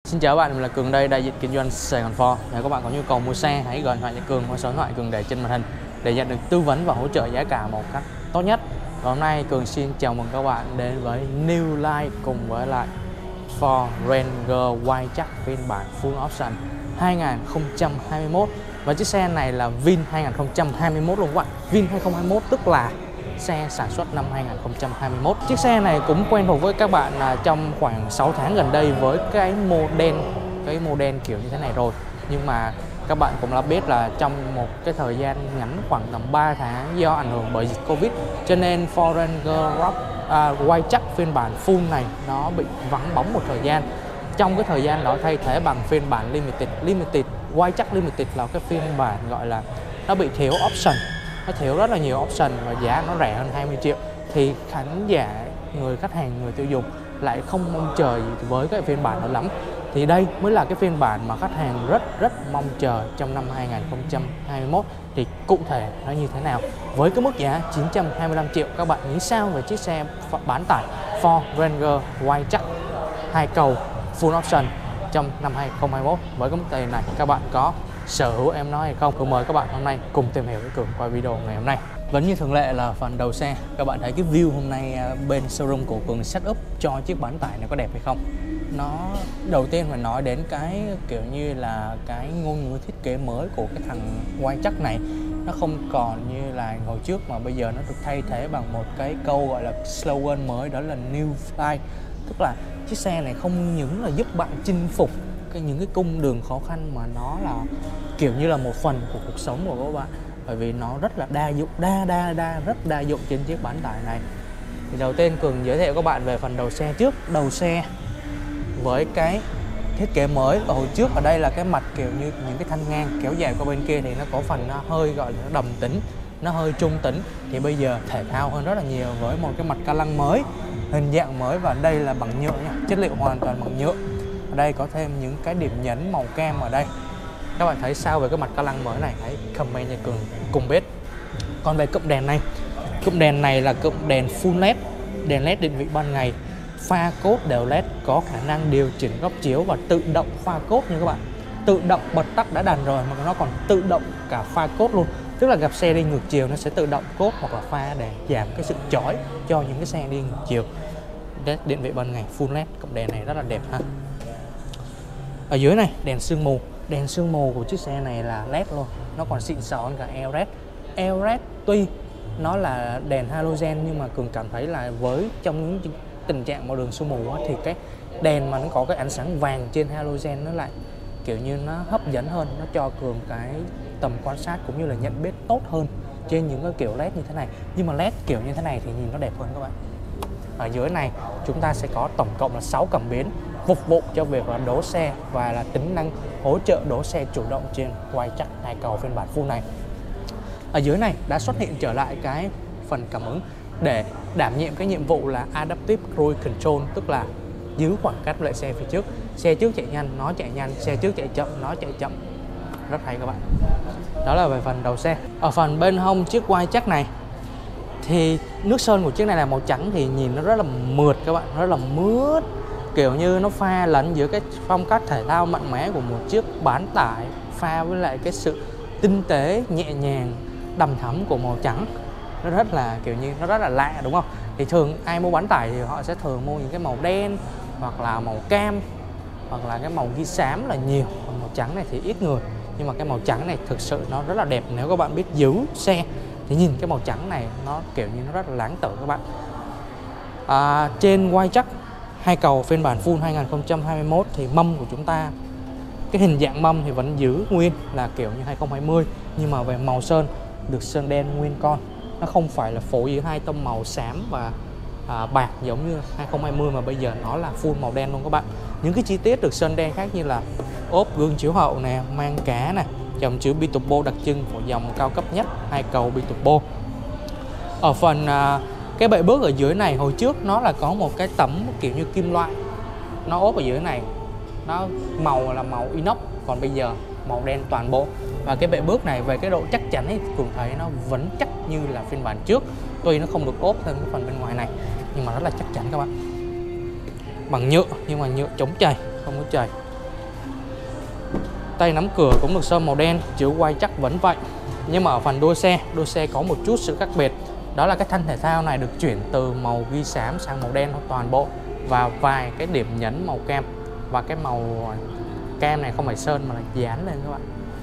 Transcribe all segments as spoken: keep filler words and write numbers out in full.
Xin chào các bạn, mình là Cường đây, đại diện kinh doanh Sài Gòn Ford. Nếu các bạn có nhu cầu mua xe, hãy gọi điện thoại cho Cường qua số điện thoại Cường để trên màn hình để nhận được tư vấn và hỗ trợ giá cả một cách tốt nhất. Và hôm nay Cường xin chào mừng các bạn đến với New Life cùng với lại Ford Ranger Wildtrak phiên bản Full Option hai nghìn không trăm hai mươi mốt. Và chiếc xe này là VIN hai nghìn không trăm hai mươi mốt luôn các bạn. VIN hai nghìn không trăm hai mươi mốt tức là xe sản xuất năm hai nghìn không trăm hai mươi mốt. Chiếc xe này cũng quen thuộc với các bạn là trong khoảng sáu tháng gần đây với cái model cái model kiểu như thế này rồi. Nhưng mà các bạn cũng đã biết là trong một cái thời gian ngắn khoảng tầm ba tháng do ảnh hưởng bởi dịch Covid, cho nên Ford Ranger Rock à, Wildtrak phiên bản full này nó bị vắng bóng một thời gian. Trong cái thời gian đó thay thế bằng phiên bản Limited. Limited Wildtrak Limited là cái phiên bản gọi là nó bị thiếu option, nó thiếu rất là nhiều option và giá nó rẻ hơn hai mươi triệu. Thì khán giả, người khách hàng, người tiêu dùng lại không mong chờ gì với cái phiên bản đó lắm. Thì đây mới là cái phiên bản mà khách hàng rất rất mong chờ trong năm hai nghìn không trăm hai mươi mốt. Thì cụ thể nó như thế nào? Với cái mức giá chín trăm hai mươi lăm triệu, các bạn nghĩ sao về chiếc xe bán tải Ford Ranger Wildtrak hai cầu Full Option trong năm hai nghìn không trăm hai mươi mốt? Với cái mức tiền này các bạn có sở hữu em nói hay không? Tôi mời các bạn hôm nay cùng tìm hiểu với Cường qua video ngày hôm nay. Vẫn như thường lệ là phần đầu xe. Các bạn thấy cái view hôm nay bên showroom của Cường setup cho chiếc bán tải này có đẹp hay không? Nó đầu tiên phải nói đến cái kiểu như là cái ngôn ngữ thiết kế mới của cái thằng Wildtrak này. Nó không còn như là hồi trước mà bây giờ nó được thay thế bằng một cái câu gọi là slogan mới, đó là New Life. Tức là chiếc xe này không những là giúp bạn chinh phục cái những cái cung đường khó khăn, mà nó là kiểu như là một phần của cuộc sống của các bạn, bởi vì nó rất là đa dụng, đa đa đa rất đa dụng trên chiếc bán tải này. Thì đầu tiên Cường giới thiệu các bạn về phần đầu xe trước. Đầu xe với cái thiết kế mới, ở hồi trước ở đây là cái mặt kiểu như những cái thanh ngang kéo dài qua bên kia thì nó có phần nó hơi gọi là nó đầm tính, nó hơi trung tính. Thì bây giờ thể thao hơn rất là nhiều với một cái mặt ca lăng mới, hình dạng mới, và đây là bằng nhựa nha, chất liệu hoàn toàn bằng nhựa. Ở đây có thêm những cái điểm nhấn màu cam ở đây. Các bạn thấy sao về cái mặt ca lăng mới này? Hãy comment cho Cường cùng biết. Còn về cụm đèn này, cụm đèn này là cụm đèn full led, đèn led định vị ban ngày, pha cốt đều led, có khả năng điều chỉnh góc chiếu và tự động pha cốt nha các bạn. Tự động bật tắt đã đành rồi mà nó còn tự động cả pha cốt luôn. Tức là gặp xe đi ngược chiều nó sẽ tự động cốt hoặc là pha để giảm cái sự chói cho những cái xe đi ngược chiều. Led định vị ban ngày full led, cụm đèn này rất là đẹp ha. Ở dưới này đèn sương mù, đèn sương mù của chiếc xe này là led luôn, nó còn xịn sò hơn cả lờ e đê. lờ e đê tuy nó là đèn halogen nhưng mà Cường cảm thấy là với trong những tình trạng màu đường sương mù á, thì cái đèn mà nó có cái ánh sáng vàng trên halogen nó lại kiểu như nó hấp dẫn hơn, nó cho Cường cái tầm quan sát cũng như là nhận biết tốt hơn trên những cái kiểu led như thế này. Nhưng mà led kiểu như thế này thì nhìn nó đẹp hơn các bạn. Ở dưới này chúng ta sẽ có tổng cộng là sáu cảm biến phục vụ cho việc là đỗ xe và là tính năng hỗ trợ đỗ xe chủ động trên Wildtrak hai cầu phiên bản full này. Ở dưới này đã xuất hiện trở lại cái phần cảm ứng để đảm nhiệm cái nhiệm vụ là Adaptive Cruise Control, tức là giữ khoảng cách với lại xe phía trước. Xe trước chạy nhanh nó chạy nhanh, xe trước chạy chậm nó chạy chậm. Rất hay các bạn. Đó là về phần đầu xe. Ở phần bên hông chiếc Wildtrak này thì nước sơn của chiếc này là màu trắng, thì nhìn nó rất là mượt các bạn, rất là mướt, kiểu như nó pha lẫn giữa cái phong cách thể thao mạnh mẽ của một chiếc bán tải pha với lại cái sự tinh tế, nhẹ nhàng, đầm thắm của màu trắng. Nó rất là kiểu như nó rất là lạ đúng không? Thì thường ai mua bán tải thì họ sẽ thường mua những cái màu đen hoặc là màu cam hoặc là cái màu ghi xám là nhiều, còn màu trắng này thì ít người. Nhưng mà cái màu trắng này thực sự nó rất là đẹp, nếu các bạn biết giữ xe thì nhìn cái màu trắng này nó kiểu như nó rất là lãng tử các bạn. À, trên Wildtrak hai cầu phiên bản full hai nghìn không trăm hai mươi mốt thì mâm của chúng ta, cái hình dạng mâm thì vẫn giữ nguyên là kiểu như hai nghìn không trăm hai mươi, nhưng mà về màu sơn được sơn đen nguyên con, nó không phải là phối giữa hai tông màu xám và à, bạc giống như hai nghìn không trăm hai mươi mà bây giờ nó là full màu đen luôn các bạn. Những cái chi tiết được sơn đen khác như là ốp gương chiếu hậu nè, mang cá nè, dòng chữ Biturbo đặc trưng của dòng cao cấp nhất hai cầu Biturbo. Ở phần à, cái bệ bước ở dưới này, hồi trước nó là có một cái tấm kiểu như kim loại nó ốp ở dưới này, nó màu là màu inox, còn bây giờ màu đen toàn bộ. Và cái bệ bước này về cái độ chắc chắn ấy, Cường thấy nó vẫn chắc như là phiên bản trước, tuy nó không được ốp thêm cái phần bên ngoài này nhưng mà rất là chắc chắn các bạn. Bằng nhựa nhưng mà nhựa chống chày, không có chày. Tay nắm cửa cũng được sơn màu đen, chữ quay chắc vẫn vậy. Nhưng mà ở phần đuôi xe, đuôi xe có một chút sự khác biệt. Đó là cái thanh thể thao này được chuyển từ màu ghi xám sang màu đen toàn bộ, và vài cái điểm nhấn màu kem. Và cái màu kem này không phải sơn mà là dán lên các bạn.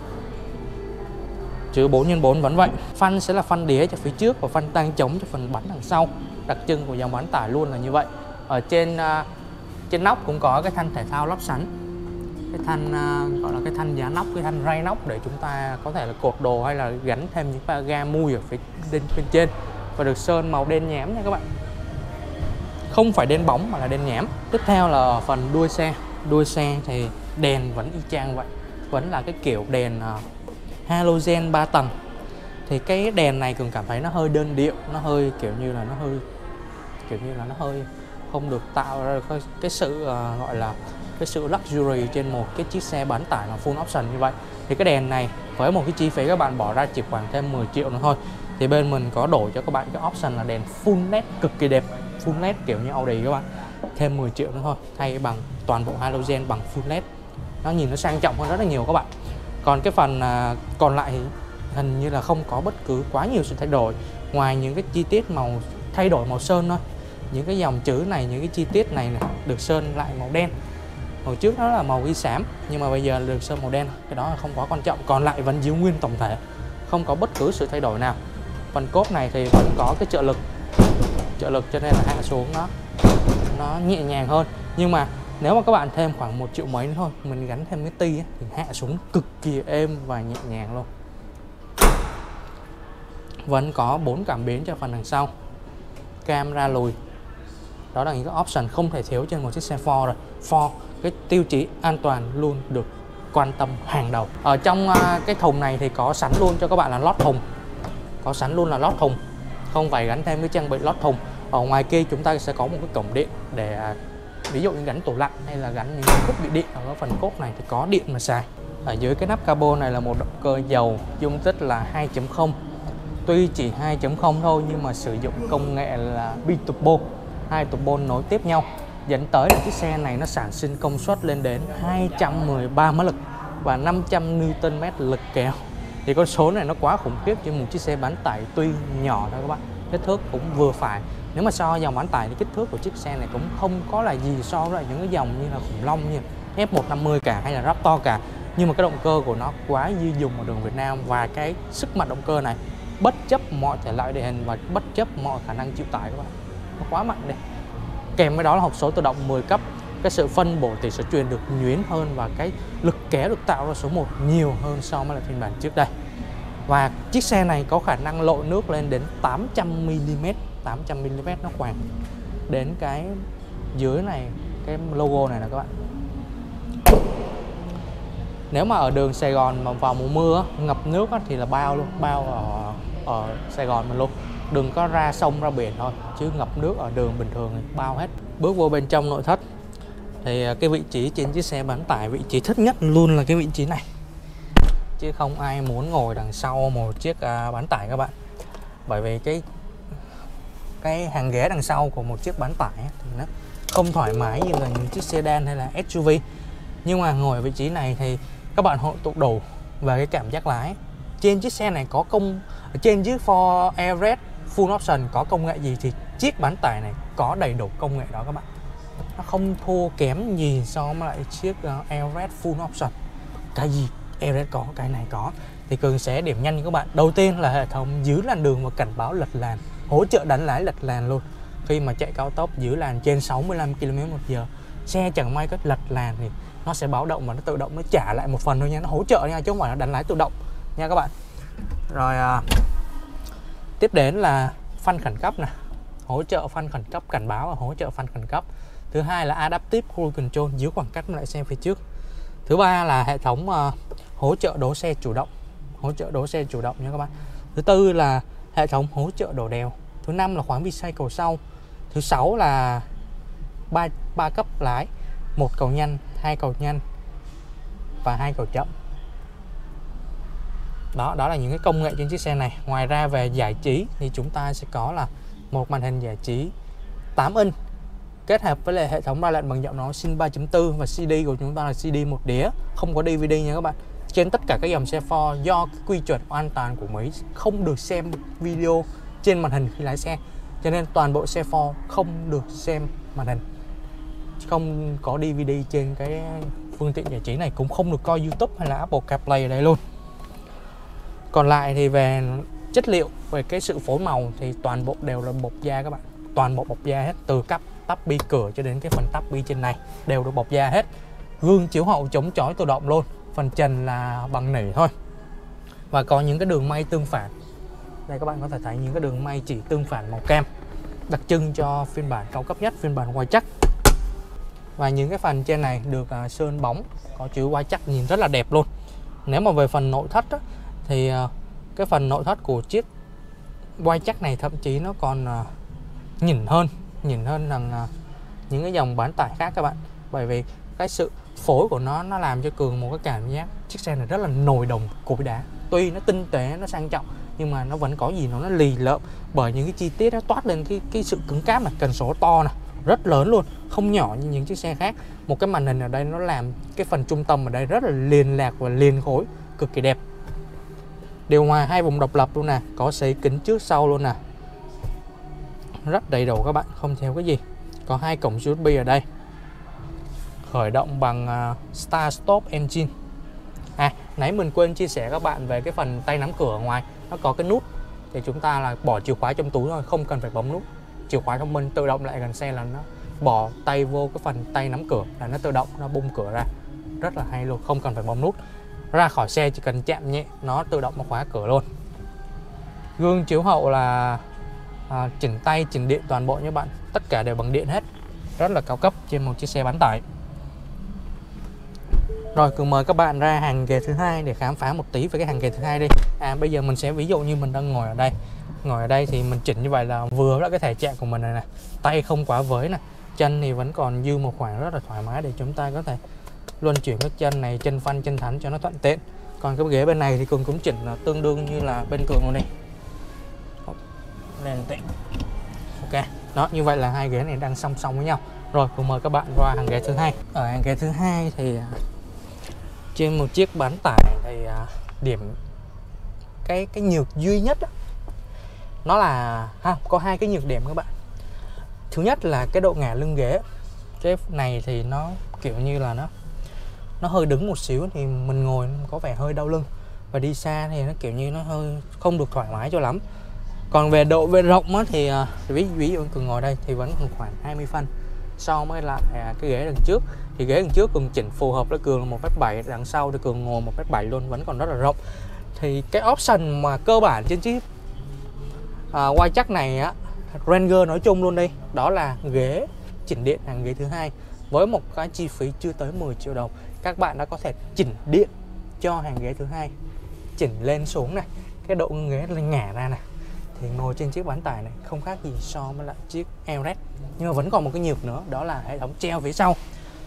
Chữ bốn nhân bốn vẫn vậy. Phanh sẽ là phanh đĩa cho phía trước và phanh tang chống cho phần bánh đằng sau. Đặc trưng của dòng bán tải luôn là như vậy. Ở trên uh, trên nóc cũng có cái thanh thể thao lắp sẵn. Cái thanh uh, gọi là cái thanh giá nóc, cái thanh ray nóc để chúng ta có thể là cột đồ hay là gắn thêm những ba ga mui ở phía bên, bên trên. Và được sơn màu đen nhám nha các bạn. Không phải đen bóng mà là đen nhám. Tiếp theo là ở phần đuôi xe. Đuôi xe thì đèn vẫn y chang vậy. Vẫn là cái kiểu đèn uh, halogen ba tầng. Thì cái đèn này Cường cảm thấy nó hơi đơn điệu, nó hơi kiểu như là nó hơi kiểu như là nó hơi không được tạo ra cái, cái sự uh, gọi là cái sự luxury trên một cái chiếc xe bán tải là full option như vậy. Thì cái đèn này với một cái chi phí các bạn bỏ ra chỉ khoảng thêm mười triệu nữa thôi, thì bên mình có đổi cho các bạn cái option là đèn full led cực kỳ đẹp, full led kiểu như Audi các bạn, thêm mười triệu nữa thôi, thay bằng toàn bộ halogen bằng full led. Nó nhìn nó sang trọng hơn rất là nhiều các bạn. Còn cái phần uh, còn lại thì hình như là không có bất cứ quá nhiều sự thay đổi, ngoài những cái chi tiết màu thay đổi màu sơn thôi. Những cái dòng chữ này, những cái chi tiết này, này được sơn lại màu đen. Hồi trước nó là màu ghi xám nhưng mà bây giờ được sơn màu đen, cái đó là không quá quan trọng. Còn lại vẫn giữ nguyên tổng thể, không có bất cứ sự thay đổi nào. Phần cốp này thì vẫn có cái trợ lực, trợ lực cho nên là hạ xuống nó nó nhẹ nhàng hơn. Nhưng mà nếu mà các bạn thêm khoảng một triệu mấy nữa thôi, mình gắn thêm cái ti ấy, thì hạ xuống cực kỳ êm và nhẹ nhàng luôn. Vẫn có bốn cảm biến cho phần đằng sau, camera lùi. Đó là những cái option không thể thiếu trên một chiếc xe Ford rồi. Ford cái tiêu chí an toàn luôn được quan tâm hàng đầu. Ở trong uh, cái thùng này thì có sẵn luôn cho các bạn là lót thùng, có sẵn luôn là lót thùng, không phải gắn thêm cái trang bị lót thùng. Ở ngoài kia chúng ta sẽ có một cái cổng điện để uh, ví dụ như gắn tủ lạnh hay là gắn những thiết bị điện. Ở phần cốp này thì có điện mà xài. Ở dưới cái nắp cabo này là một động cơ dầu dung tích là hai chấm không. Tuy chỉ hai chấm không thôi nhưng mà sử dụng công nghệ là bi-turbo, hai turbo nối tiếp nhau, dẫn tới là chiếc xe này nó sản sinh công suất lên đến hai trăm mười ba mã lực và năm trăm Newton mét lực kéo. Thì con số này nó quá khủng khiếp cho một chiếc xe bán tải tuy nhỏ thôi các bạn, kích thước cũng vừa phải. Nếu mà so dòng bán tải thì kích thước của chiếc xe này cũng không có là gì so với những cái dòng như là khủng long như F một năm mươi cả hay là Raptor cả. Nhưng mà cái động cơ của nó quá dư dùng ở đường Việt Nam, và cái sức mạnh động cơ này bất chấp mọi thể loại địa hình và bất chấp mọi khả năng chịu tải các bạn, nó quá mạnh đây. Kèm với đó là hộp số tự động mười cấp, cái sự phân bổ tỷ số truyền được nhuyễn hơn và cái lực kéo được tạo ra số một nhiều hơn so với là phiên bản trước đây. Và chiếc xe này có khả năng lộ nước lên đến tám trăm mi li mét, tám trăm mi li mét nó khoảng đến cái dưới này, cái logo này nè các bạn. Nếu mà ở đường Sài Gòn mà vào mùa mưa ngập nước thì là bao luôn, bao ở, ở Sài Gòn mình luôn. Đừng có ra sông ra biển thôi, chứ ngập nước ở đường bình thường thì bao hết. Bước vô bên trong nội thất thì cái vị trí trên chiếc xe bán tải, vị trí thích nhất luôn là cái vị trí này, chứ không ai muốn ngồi đằng sau một chiếc bán tải các bạn. Bởi vì cái cái hàng ghế đằng sau của một chiếc bán tải thì nó không thoải mái như là những chiếc sedan hay là ét u vê. Nhưng mà ngồi ở vị trí này thì các bạn hội tụ đủ về cái cảm giác lái. Trên chiếc xe này có công trên chiếc Ford Everest full option có công nghệ gì thì chiếc bán tải này có đầy đủ công nghệ đó các bạn. Nó không thua kém gì so với lại chiếc uh, Everest full option. Cái gì Everest có, cái này có. Thì Cường sẽ điểm nhanh cho các bạn. Đầu tiên là hệ thống giữ làn đường và cảnh báo lệch làn, hỗ trợ đánh lái lệch làn luôn. Khi mà chạy cao tốc giữ làn trên sáu mươi lăm ki lô mét một giờ, xe chẳng may có lệch làn thì nó sẽ báo động và nó tự động nó trả lại một phần thôi nha, nó hỗ trợ nha, chứ không phải là đánh lái tự động nha các bạn. Rồi à, tiếp đến là phanh khẩn cấp nè, hỗ trợ phanh khẩn cấp, cảnh báo và hỗ trợ phanh khẩn cấp. Thứ hai là Adaptive Cruise Control, giữ khoảng cách với lại xe phía trước. Thứ ba là hệ thống uh, hỗ trợ đỗ xe chủ động, hỗ trợ đỗ xe chủ động nha các bạn. Thứ tư là hệ thống hỗ trợ đổ đèo. Thứ năm là khoáng vi xoay cầu sau. Thứ sáu là ba ba cấp lái, một cầu nhanh, hai cầu nhanh và hai cầu chậm. Đó, đó là những cái công nghệ trên chiếc xe này. Ngoài ra về giải trí thì chúng ta sẽ có là một màn hình giải trí tám inch kết hợp với lại hệ thống ba lệnh bằng giọng nói Syn ba chấm bốn, và xê đê của chúng ta là xê đê một đĩa, không có đê vê đê nha các bạn. trên tất cả các dòng xe Ford, do cái quy chuẩn an toàn của Mỹ không được xem video trên màn hình khi lái xe, cho nên toàn bộ xe Ford không được xem màn hình, không có đê vê đê trên cái phương tiện giải trí này, cũng không được coi YouTube hay là Apple CarPlay ở đây luôn. Còn lại thì về chất liệu, về cái sự phối màu thì toàn bộ đều là bọc da các bạn, toàn bộ bọc da hết, từ cấp tắp bi cửa cho đến cái phần tắp bi trên này đều được bọc da hết. Gương chiếu hậu chống chói tự động luôn, phần trần là bằng nỉ thôi, và có những cái đường may tương phản. Đây các bạn có thể thấy những cái đường may chỉ tương phản màu cam, đặc trưng cho phiên bản cao cấp nhất, phiên bản white chắc. Và những cái phần trên này được uh, sơn bóng, có chữ white chắc, nhìn rất là đẹp luôn. Nếu mà về phần nội thất á, thì uh, cái phần nội thất của chiếc white chắc này thậm chí nó còn uh, nhỉnh hơn, nhỉnh hơn rằng uh, những cái dòng bán tải khác các bạn. Bởi vì cái sự phối của nó nó làm cho Cường một cái cảm giác chiếc xe này rất là nồi đồng cối đá. Tuy nó tinh tế, nó sang trọng, nhưng mà nó vẫn có gì nó nó lì lợm, bởi những cái chi tiết nó toát lên cái cái sự cứng cáp này, cần số to này, rất lớn luôn, không nhỏ như những chiếc xe khác. Một cái màn hình ở đây nó làm cái phần trung tâm ở đây rất là liền lạc và liền khối, cực kỳ đẹp. Điều hòa hai vùng độc lập luôn nè, có sấy kính trước sau luôn nè, rất đầy đủ các bạn, không thiếu cái gì. Có hai cổng u ét bê ở đây, khởi động bằng uh, Start Stop Engine. À, nãy mình quên chia sẻ các bạn về cái phần tay nắm cửa ở ngoài, nó có cái nút thì chúng ta là bỏ chìa khóa trong túi thôi, không cần phải bấm nút. Chìa khóa thông minh tự động lại gần xe là nó bỏ tay vô cái phần tay nắm cửa là nó tự động nó bung cửa ra, rất là hay luôn, không cần phải bấm nút. Ra khỏi xe chỉ cần chạm nhẹ nó tự động nó khóa cửa luôn. Gương chiếu hậu là à, chỉnh tay, chỉnh điện toàn bộ nha bạn, tất cả đều bằng điện hết, rất là cao cấp trên một chiếc xe bán tải. Rồi, cùng mời các bạn ra hàng ghế thứ hai để khám phá một tí về cái hàng ghế thứ hai đi. À, bây giờ mình sẽ ví dụ như mình đang ngồi ở đây, ngồi ở đây thì mình chỉnh như vậy là vừa với cái thể trạng của mình này nè, tay không quá với nè, chân thì vẫn còn dư một khoảng rất là thoải mái để chúng ta có thể luân chuyển các chân này, chân phanh, chân thắn cho nó thuận tiện. Còn cái ghế bên này thì Cường cũng chỉnh là tương đương như là bên Cường luôn đi. Lên tiện. Ok, đó, như vậy là hai ghế này đang song song với nhau. Rồi, cùng mời các bạn qua hàng ghế thứ hai. Ở hàng ghế thứ hai thì trên một chiếc bán tải thì điểm cái cái nhược duy nhất đó, nó là ha, có hai cái nhược điểm các bạn. Thứ nhất là cái độ ngả lưng ghế. Cái này thì nó kiểu như là nó nó hơi đứng một xíu thì mình ngồi có vẻ hơi đau lưng, và đi xa thì nó kiểu như nó hơi không được thoải mái cho lắm. Còn về độ về rộng á, thì ví, ví dụ Cường ngồi đây thì vẫn còn khoảng hai mươi phân so với lại cái ghế đằng trước. Thì ghế đằng trước Cường chỉnh phù hợp với Cường là một mét bảy, đằng sau thì Cường ngồi một mét bảy luôn, vẫn còn rất là rộng. Thì cái option mà cơ bản trên chiếc uh, white chắc này á, Ranger nói chung luôn đi, đó là ghế chỉnh điện hàng ghế thứ hai với một cái chi phí chưa tới mười triệu đồng. Các bạn đã có thể chỉnh điện cho hàng ghế thứ hai, chỉnh lên xuống này, cái độ ghế lên ngả ra này, thì ngồi trên chiếc bán tải này không khác gì so với lại chiếc Everest. Nhưng mà vẫn còn một cái nhược nữa, đó là hệ thống treo phía sau.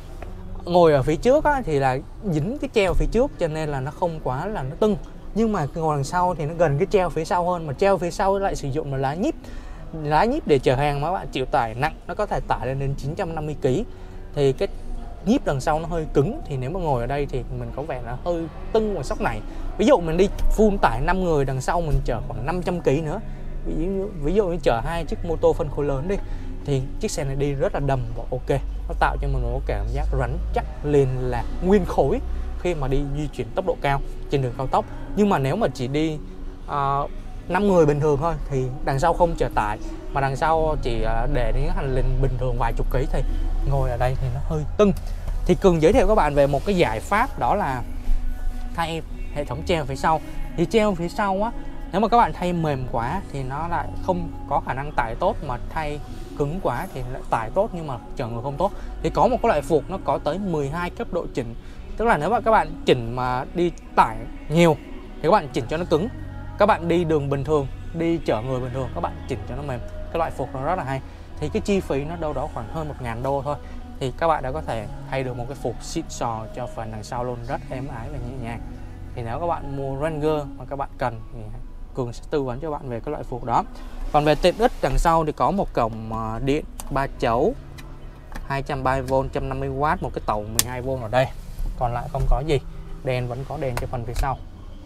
Ngồi ở phía trước á, thì là dính cái treo phía trước cho nên là nó không quá là nó tưng. Nhưng mà ngồi đằng sau thì nó gần cái treo phía sau hơn, mà treo phía sau lại sử dụng là lá nhíp. Lá nhíp để chở hàng mà các bạn, chịu tải nặng, nó có thể tải lên đến chín trăm năm mươi ki lô gam. Thì cái nhíp đằng sau nó hơi cứng, thì nếu mà ngồi ở đây thì mình có vẻ là hơi tưng và sóc này. Ví dụ mình đi full tải năm người, đằng sau mình chở khoảng năm trăm ki lô gam nữa, ví dụ, ví dụ như chở hai chiếc mô tô phân khối lớn đi, thì chiếc xe này đi rất là đầm và ok. Nó tạo cho mình một cảm giác rắn chắc, liền lạc, nguyên khối khi mà đi di chuyển tốc độ cao trên đường cao tốc. Nhưng mà nếu mà chỉ đi uh, năm người bình thường thôi thì đằng sau không chở tải, mà đằng sau chỉ uh, để những hành trình bình thường vài chục ký, thì ngồi ở đây thì nó hơi tưng. Thì Cường giới thiệu các bạn về một cái giải pháp, đó là thay hệ thống treo phía sau. Thì treo phía sau á, nếu mà các bạn thay mềm quá thì nó lại không có khả năng tải tốt, mà thay cứng quá thì lại tải tốt nhưng mà chở người không tốt. Thì có một cái loại phuộc nó có tới mười hai cấp độ chỉnh. Tức là nếu mà các bạn chỉnh mà đi tải nhiều thì các bạn chỉnh cho nó cứng, các bạn đi đường bình thường, đi chở người bình thường, các bạn chỉnh cho nó mềm. Cái loại phuộc nó rất là hay. Thì cái chi phí nó đâu đó khoảng hơn một ngàn đô thôi, thì các bạn đã có thể thay được một cái phuộc xịn sò cho phần đằng sau luôn, rất êm ái và nhẹ nhàng. Thì nếu các bạn mua Ranger mà các bạn cần thì Cường sẽ tư vấn cho bạn về cái loại phuộc đó. Còn về tiện ích, đằng sau thì có một cổng điện ba chấu hai trăm ba mươi vôn, một trăm năm mươi oát, một cái tàu mười hai vôn ở đây. Còn lại không có gì. Đèn vẫn có đèn cho phần phía sau.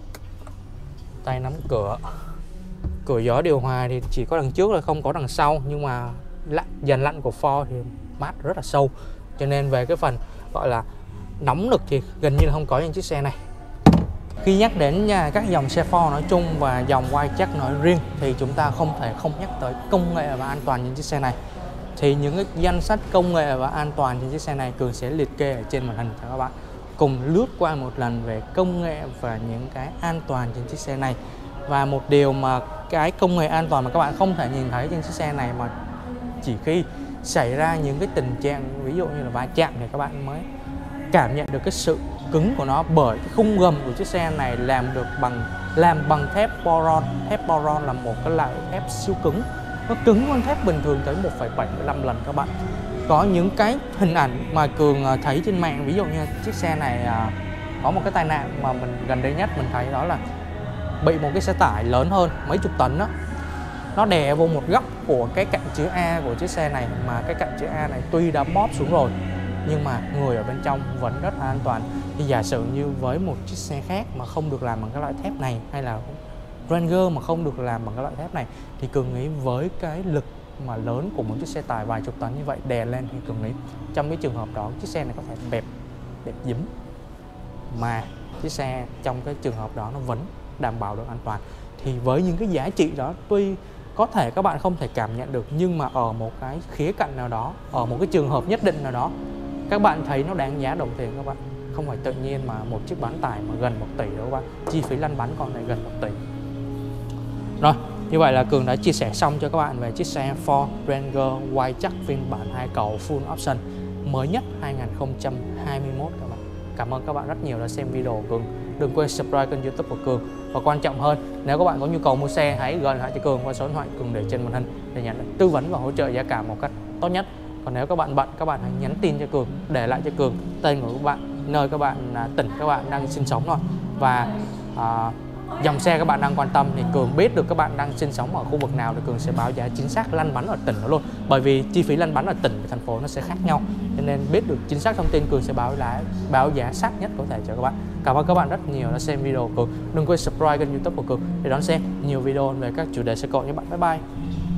Tay nắm cửa. Cửa gió điều hòa thì chỉ có đằng trước là không có đằng sau, nhưng mà lạnh, dàn lạnh của Ford thì mát rất là sâu, cho nên về cái phần gọi là nóng lực thì gần như là không có trên chiếc xe này. Khi nhắc đến các dòng xe Ford nói chung và dòng Wildtrak nói riêng thì chúng ta không thể không nhắc tới công nghệ và an toàn trên chiếc xe này. Thì những cái danh sách công nghệ và an toàn trên chiếc xe này Cường sẽ liệt kê ở trên màn hình cho các bạn cùng lướt qua một lần về công nghệ và những cái an toàn trên chiếc xe này. Và một điều mà cái công nghệ an toàn mà các bạn không thể nhìn thấy trên chiếc xe này, mà chỉ khi xảy ra những cái tình trạng ví dụ như là va chạm thì các bạn mới cảm nhận được cái sự cứng của nó, bởi cái khung gầm của chiếc xe này làm được bằng làm bằng thép boron. Thép boron là một cái loại thép siêu cứng, nó cứng hơn thép bình thường tới một phẩy bảy mươi lăm lần các bạn. Có những cái hình ảnh mà Cường thấy trên mạng, ví dụ như chiếc xe này có một cái tai nạn mà mình gần đây nhất mình thấy, đó là bị một cái xe tải lớn hơn mấy chục tấn đó, nó đè vô một góc của cái cạnh chữ A của chiếc xe này, mà cái cạnh chữ A này tuy đã bóp xuống rồi nhưng mà người ở bên trong vẫn rất là an toàn. Thì giả sử như với một chiếc xe khác mà không được làm bằng cái loại thép này, hay là Ranger mà không được làm bằng cái loại thép này, thì Cường nghĩ với cái lực mà lớn của một chiếc xe tải vài chục tấn như vậy đè lên, thì Cường nghĩ trong cái trường hợp đó chiếc xe này có thể bẹp bẹp dính, mà chiếc xe trong cái trường hợp đó nó vẫn đảm bảo được an toàn. Thì với những cái giá trị đó, tuy có thể các bạn không thể cảm nhận được, nhưng mà ở một cái khía cạnh nào đó, ở một cái trường hợp nhất định nào đó, các bạn thấy nó đáng giá đồng tiền các bạn. Không phải tự nhiên mà một chiếc bán tải mà gần một tỷ đâu các bạn, chi phí lăn bánh còn lại gần một tỷ. Rồi, như vậy là Cường đã chia sẻ xong cho các bạn về chiếc xe Ford Ranger Wildtrak phiên bản hai cầu Full Option mới nhất hai nghìn không trăm hai mươi mốt các bạn. Cảm ơn các bạn rất nhiều đã xem video của Cường. Đừng quên subscribe kênh YouTube của Cường. Và quan trọng hơn, nếu các bạn có nhu cầu mua xe, hãy gọi điện thoại cho Cường qua số điện thoại Cường để trên màn hình để nhận được tư vấn và hỗ trợ giá cả một cách tốt nhất. Còn nếu các bạn bận, các bạn hãy nhắn tin cho Cường, để lại cho Cường tên của các bạn, nơi các bạn, tỉnh các bạn đang sinh sống rồi, và à, dòng xe các bạn đang quan tâm, thì Cường biết được các bạn đang sinh sống ở khu vực nào, thì Cường sẽ báo giá chính xác lăn bánh ở tỉnh đó luôn. Bởi vì chi phí lăn bánh ở tỉnh và thành phố nó sẽ khác nhau, cho nên biết được chính xác thông tin, Cường sẽ báo giá báo giá sát nhất có thể cho các bạn. Cảm ơn các bạn rất nhiều đã xem video của Cường. Đừng quên subscribe kênh YouTube của Cường để đón xem nhiều video về các chủ đề xe cộ nhé bạn. Bye bye.